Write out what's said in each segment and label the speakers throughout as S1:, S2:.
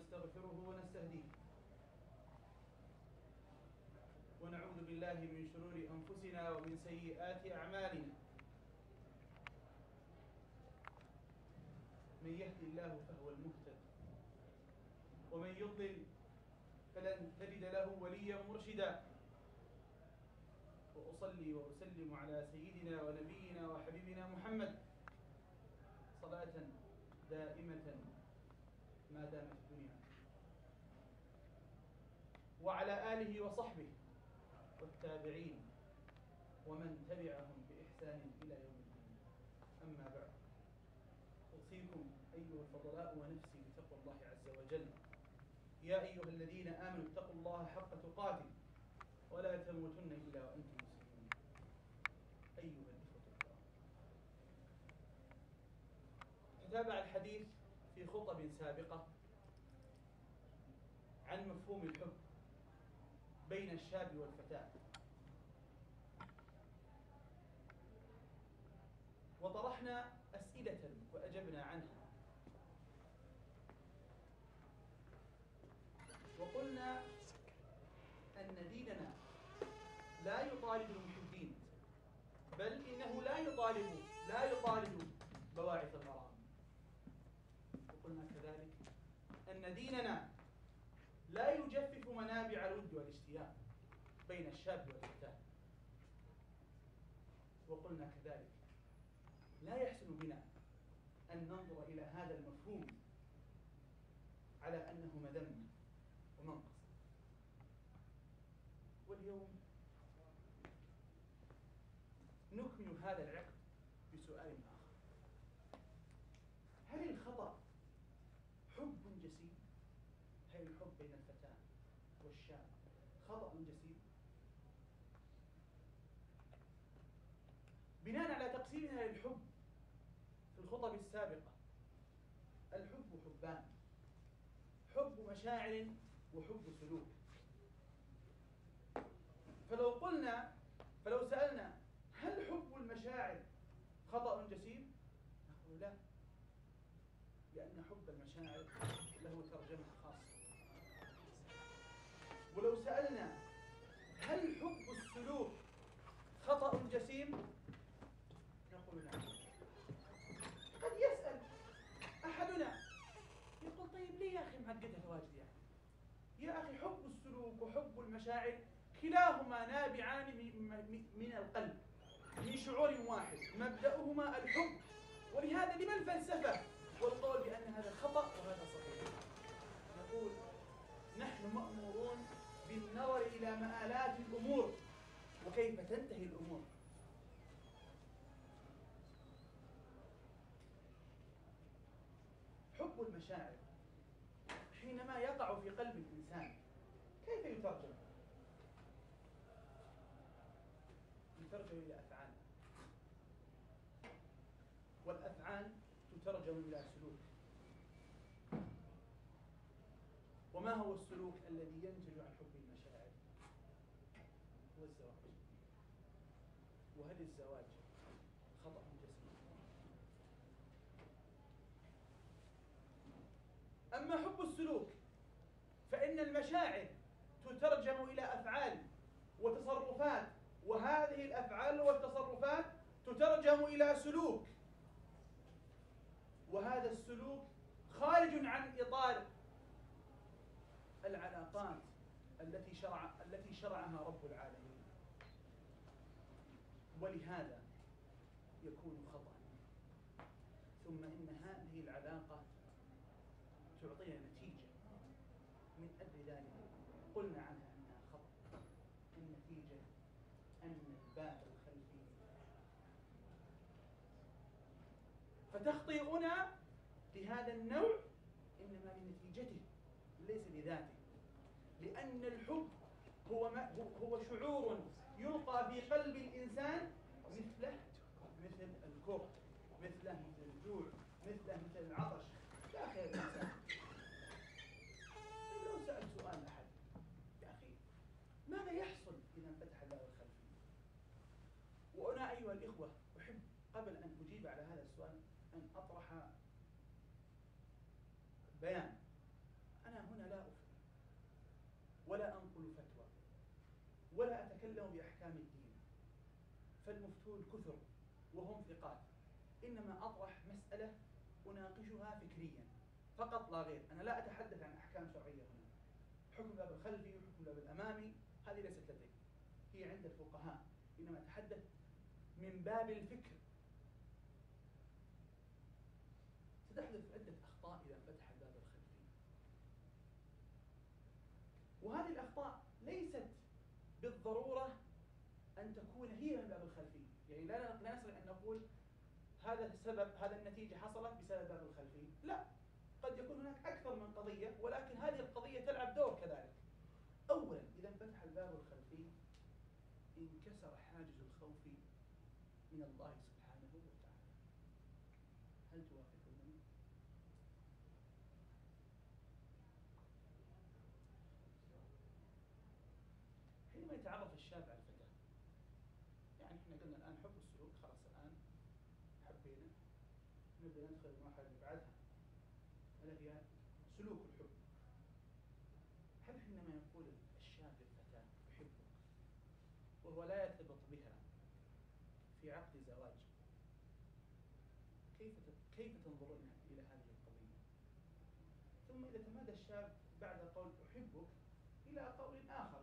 S1: ونستغفره ونستهديه ونعوذ بالله من شرور أنفسنا ومن سيئات أعمالنا. من يهدي الله فهو المهتد ومن يضلل فلن تجد له وليا مرشدا. وأصلي وأسلم على سيدنا ونبينا وحبيبنا محمد صلاة دائمة ما دامت الدنيا، وعلى آله وصحبه والتابعين ومن تبعهم بإحسان إلى يوم الدين. أما بعد، أوصيكم أيها الفضلاء ونفسي بتقوى الله عز وجل. يا أيها الذين آمنوا اتقوا الله حق تقاته ولا تموتن إلا وأنتم مسلمون. أيها الإخوة الكرام، تتابع الحديث في خطب سابقة عن مفهوم الحب بين الشاب والفتاة، وطرحنا أسئلة وأجبنا عنها، وقلنا أن ديننا لا يطالب المحبين، بل إنه لا يطالب بواعث الغرام. وقلنا كذلك أن ديننا لا يجفف منابع الود والاشتياق بين الشاب والفتاة. وقلنا كذلك لا يحسن بنا أن ننظر إلى هذا المفهوم على أنه مذمة ومنقص. واليوم نكمل هذا العقد بسؤال آخر: هل الخطأ حب جسيم؟ هل الحب بين الفتاة والشاب خطأ جسيم؟ بناء على تقسيمنا للحب في الخطب السابقة، الحب حبان: حب مشاعر وحب سلوك. فلو سألنا هل حب المشاعر خطأ جسيم؟ نقول لا، لأن حب المشاعر له ترجمة خاصة. ولو سألنا هل حب السلوك خطأ جسيم؟ نقول نعم. قد يسأل أحدنا يقول: طيب ليه يا أخي معقدها الواجد يعني؟ يا أخي حب السلوك وحب المشاعر كلاهما نابعان من القلب، من شعور واحد مبدأهما الحب، ولهذا لما الفلسفة والقول بأن هذا خطأ وهذا صحيح؟ نقول نحن مأمورون بالنظر إلى مآلات الأمور وكيف تنتهي الأمور. حب المشاعر حينما يقع في قلب الإنسان كيف يترجم؟ يترجم إلى أفعال، والأفعال تترجم إلى سلوك. وما هو السلوك الذي ينتج عن حب المشاعر؟ هو الزواج. وهل الزواج خطأ جسيم؟ أما حب السلوك فإن المشاعر تترجم إلى أفعال وتصرفات، وهذه الأفعال والتصرفات تترجم إلى سلوك، وهذا السلوك خارج عن إطار العلاقات التي شرعها رب العالمين، ولهذا يكون خطأ. ثم إن هذه العلاقة تعطينا نتيجة، من أجل ذلك قلنا عنها أنها خطأ. النتيجة أن الباب الخلفي فتخطئنا لهذا النوع إنما لنتيجته ليس لذاته، لأن الحب هو شعور يلقى في قلب الإنسان مثل الكره، مثل الجوع، مثل العطش داخل الإنسان. لو سألت سؤال أحد: يا أخي ماذا يحصل إذا انفتح الباب الخلفي؟ وأنا أيها الإخوة أحب قبل أن أجيب على هذا السؤال أن أطرح بيان. أنا ولا أتكلم بأحكام الدين، فالمفتون كثر وهم ثقات، إنما أطرح مسألة أناقشها فكريا فقط لا غير. أنا لا أتحدث عن أحكام شرعية هنا. حكم الباب الخلفي وحكم الباب الأمامي هذه ليست لدي، هي عند الفقهاء، إنما أتحدث من باب الفكر. ستحدث عدة أخطاء إذا فتح الباب الخلفي، وهذه الأخطاء ليست بالضرورة أن تكون هي من الباب الخلفي. يعني لا نستطيع أن نقول هذا السبب، هذا النتيجة حصلت بسبب الباب الخلفي، لا، قد يكون هناك أكثر من قضية، ولكن هذه القضية تلعب دور كذلك. أولا، إذا انفتح الباب الخلفي انكسر حاجز الخوف من الله سبحانه وتعالى. هل توافقونني؟ حينما يتعرف الشاب على الفتاة، يعني احنا قلنا الآن حب السلوك، خلاص الآن حبينا، نبدأ ندخل المرحلة اللي بعدها التي هي سلوك الحب. هل حينما يقول الشاب للفتاة أحبك وهو لا يرتبط بها في عقد زواج، كيف تنظرون إلى هذه القضية؟ ثم إذا تمادى الشاب بعد قول أحبك إلى قول آخر،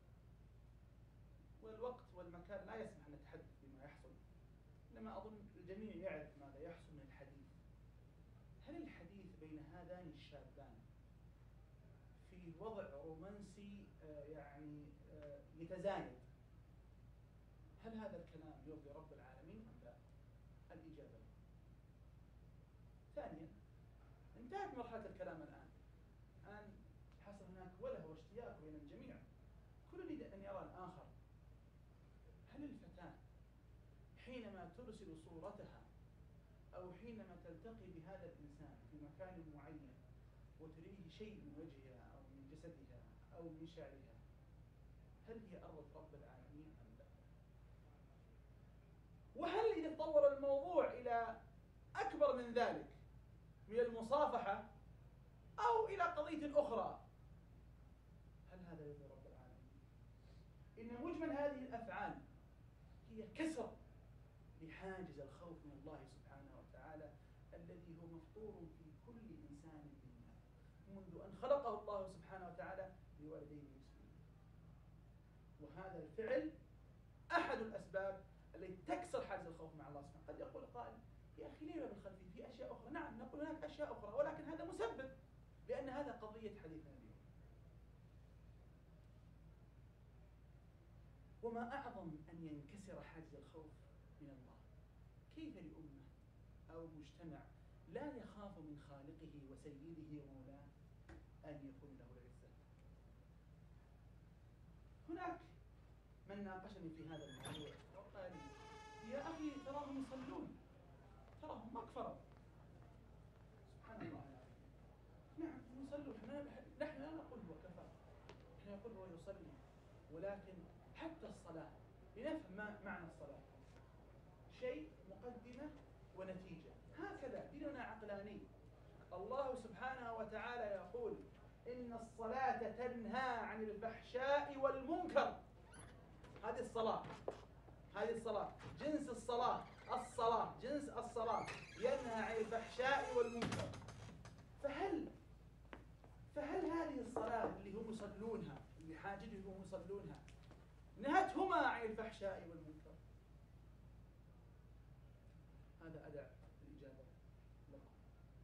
S1: والوقت والمكان لا يسمح أن نتحدث بما يحصل، إنما أظن الجميع يعرف ماذا يحصل من الحديث. هل الحديث بين هذان الشابان في وضع رومانسي يتزايد، هل هذا الكلام يرضي رب العالمين أم لا؟ الإجابة لا. ثانيا، انتهت مرحلة الكلام الآن حصل هناك وله واشتياق بين الجميع، كل يريد أن يرى الآخر. هل الفتاة حينما ترسل صورتها أو حينما تلتقي بهذا الإنسان في مكان معين وتريه شيء من وجهها أو من جسدها أو من شعرها، هل هي أرضت رب العالمين أم لا؟ وهل إذا تطور الموضوع إلى أكبر من ذلك من المصافحة أو إلى قضية أخرى، هل هذا يرضي رب العالمين؟ إن مجمل هذه الأفعال هي كسر لحاجز الخوف من الله سبحانه وتعالى الذي هو مفطور في كل إنسان منا منذ أن خلقه الله سبحانه وتعالى بوالديه المسلمين. وهذا الفعل أحد الأسباب التي تكسر حاجز الخوف مع الله سبحانه. قد يقول قائل يا أخي ليه بالخلفي في أشياء أخرى؟ نعم، نقول هناك أشياء أخرى، ولكن هذا مسبب، لأن هذا قضية حديثنا اليوم. وما أعظم أن ينكسر حاجز الخوف من الله. كيف لأمة أو مجتمع لا يخاف من خالقه وسيده ومولاه أن يكون له العزة؟ هناك من ناقشني في هذا الموضوع وقال لي يا أخي تراهم يصلون، تراهم مكفرة. سبحان الله. نعم يصلون، نحن لا نقول هو كفر، نحن نقول هو يصلي، ولكن حتى الصلاة لنفهم معنى الصلاة، شيء مقدمة ونتيجة، هكذا ديننا عقلاني. الله سبحانه وتعالى يقول إن الصلاة تنهى عن الفحشاء والمنكر. هذه الصلاة، هذه الصلاة، جنس الصلاة، الصلاة جنس الصلاة ينهى عن الفحشاء والمنكر. فهل هذه الصلاة اللي هم يصلونها، اللي حاججهم يصلونها، نهتهما عن الفحشاء والمنكر؟ هذا أدع الإجابة لكم.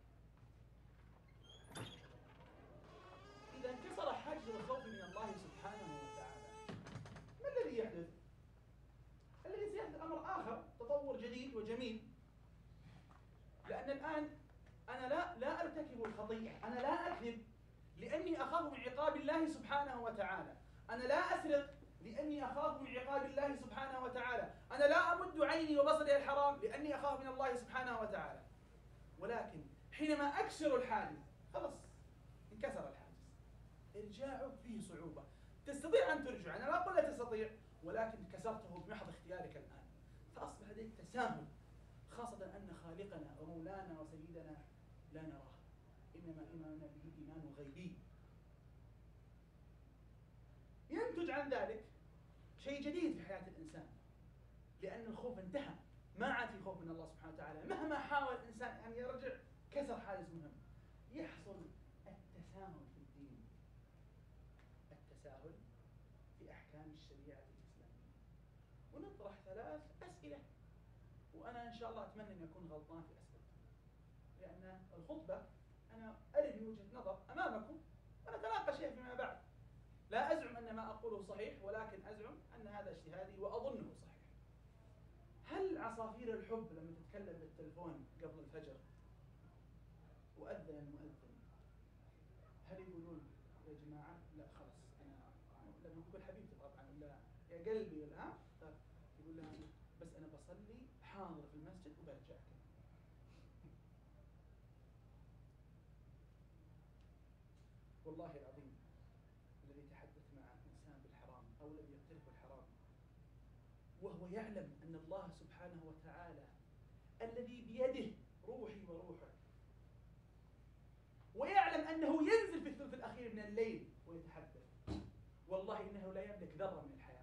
S1: إذا انكسر حاجز الخوف من الله سبحانه وتعالى، ما الذي يحدث؟ الذي سيحدث أمر آخر، تطور جديد وجميل. لأن الآن أنا لا أرتكب الخطيئة، أنا لا أكذب لأني أخاف من عقاب الله سبحانه وتعالى، أنا لا أسرق لأني أخاف من عقاب الله سبحانه وتعالى، أنا لا أمد عيني وبصري الحرام لأني أخاف من الله سبحانه وتعالى. ولكن حينما أكسر الحاجز خلاص انكسر الحاجز، إرجاعه فيه صعوبة. تستطيع أن ترجع، أنا لا أقول لا تستطيع، ولكن كسرته بمحض اختيارك الآن، فأصبح لديك تساهل، خاصة أن خالقنا ومولانا وسيدنا لا نراه، إنما إيماننا به إيمان غيبي. ينتج عن ذلك شيء جديد في حياة الإنسان، لأن الخوف انتهى، ما عاد في خوف من الله سبحانه وتعالى. مهما حاول الإنسان أن يرجع كسر حاجز مهم. يحصل التساهل في الدين، التساهل في أحكام الشريعة الإسلامية. ونطرح 3 أسئلة، وأنا إن شاء الله أتمنى أن أكون غلطان في أسئلتي، لأن الخطبة أنا أرني وجهة نظر أمامكم ونتناقش فيها فيما بعد. لا أزعم أن ما أقوله صحيح، ولكن أزعم أن هذا اجتهادي وأظنه صحيح. هل عصافير الحب لما تتكلم بالتلفون قبل الفجر وأذن المؤذن، هل يقولون يا جماعة لا خلاص أنا لما يقول حبيبتي طبعا لا يا قلبي الآن، يقول لها بس أنا بصلي حاضر في المسجد وبرجع. والله العظيم الذي يتحدث مع إنسان بالحرام أو الذي يقترف الحرام وهو يعلم أن الله سبحانه وتعالى الذي بيده روحي وروحك، ويعلم أنه ينزل في الثلث الأخير من الليل ويتحدث، والله إنه لا يملك ذرة من الحياة.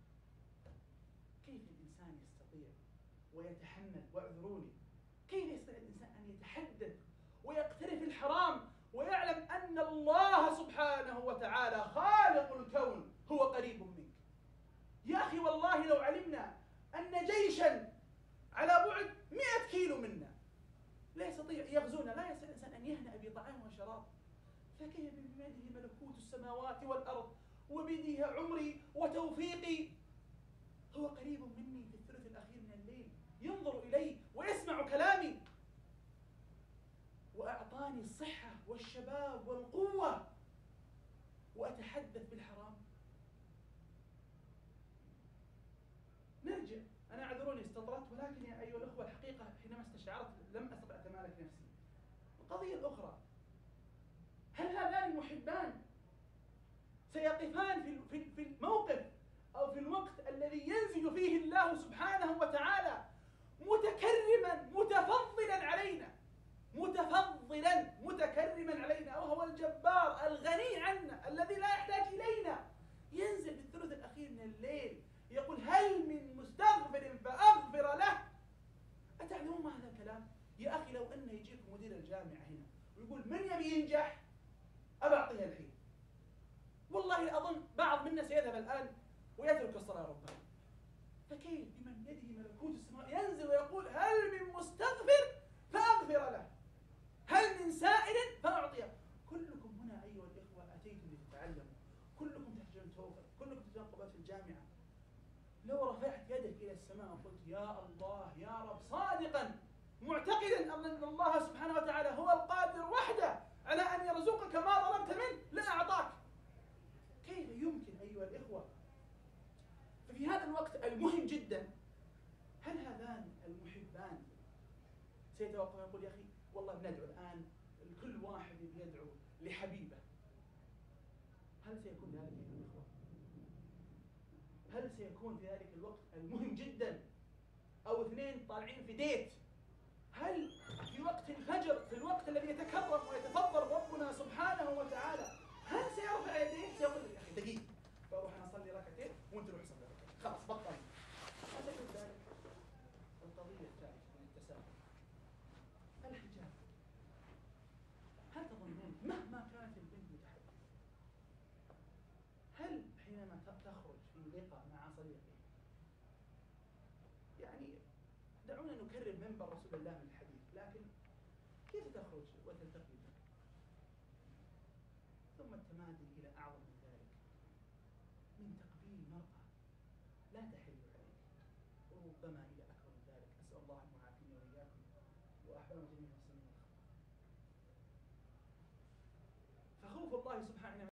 S1: كيف الإنسان يستطيع ويتحمل، واعذروني، كيف يستطيع الإنسان أن يتحدث ويقترف الحرام ويعلم أن الله سبحانه وتعالى خالق الكون هو قريب منك؟ يا أخي والله لو علمنا أن جيشا على بعد 100 كيلو منا لا يستطيع يغزونا، لا يستطيع الإنسان أن يهنأ بطعام وشراب، فكيف بيده ملكوت السماوات والأرض وبيده عمري وتوفيقي؟ هو قريب مني في الثلث الأخير من الليل، ينظر إلي ويسمع كلامي، وأعطاني الصحة والشباب والقوة، وأتحدث بالحرام. نرجع، أنا اعذروني استطردت، ولكن يا أيها الأخوة الحقيقة حينما استشعرت لم أستطع أتمالك نفسي. القضية الأخرى، هل هذان المحبان سيقفان في الموقف أو في الوقت الذي ينزل فيه الله سبحانه وتعالى متكرما متفضلا علينا، متفضلا متكرما علينا، وهو الجبار الغني عنا الذي لا يحتاج إلينا، ينزل في الثلث الأخير من الليل يقول هل من مستغفر فأغفر له؟ أتعلمون ما هذا الكلام؟ يا أخي لو أنه يجيك مدير الجامعة هنا ويقول من يبي ينجح أبى أعطيها الحين، والله أظن بعض منا سيذهب الآن ويترك الصلاة ربما. فكيف بمن يده ملكوت السماء ينزل ويقول هل من مستغفر فأغفر له، هل من سائل فأعطيه؟ كلكم هنا أيها الإخوة أتيتم لتتعلموا، كلكم تحتاجون توفر، كلكم تحتاجون قبات في الجامعة. لو رفعت يدك إلى السماء وقلت يا الله يا رب صادقا معتقدا أن الله سبحانه وتعالى هو القادر وحده على أن يرزقك ما طلبت منه لأعطاك، كيف يمكن أيها الإخوة؟ ففي هذا الوقت المهم جدا، هل هذان المحبان سيتوقف ويقول يا أخي والله بندعو الآن كل واحد يدعو لحبيبه؟ هل سيكون ذلك أيها الإخوة؟ هل سيكون في ذلك الوقت المهم جدا أو 2 طالعين في ديت؟ هل في وقت الفجر في الوقت الذي يتكرم ويتفضل ربنا سبحانه وتعالى هل سيرفع يديه سيقول يا أخي دقيقة بروح أنا أصلي ركعتين وأنت روح صلي ركعتين خلاص بطل؟ هل سيكون ذلك؟ القضية الثالثة من التساهل الحجاب. هل تظنون مهما كانت البنت متحدثة، هل حينما تخرج في لقاء مع صديقه، يعني دعونا نكرر منبر رسول الله من الحديث، لكن كيف تخرج وتلتقي به؟ ثم التمادي إلى أعظم من ذلك، من تقبيل مرأة لا تحل عليك، وربما إلى أكبر من ذلك. أسأل الله أن يعافيني وإياكم وأحباب جميع المسلمين. فخوف الله سبحانه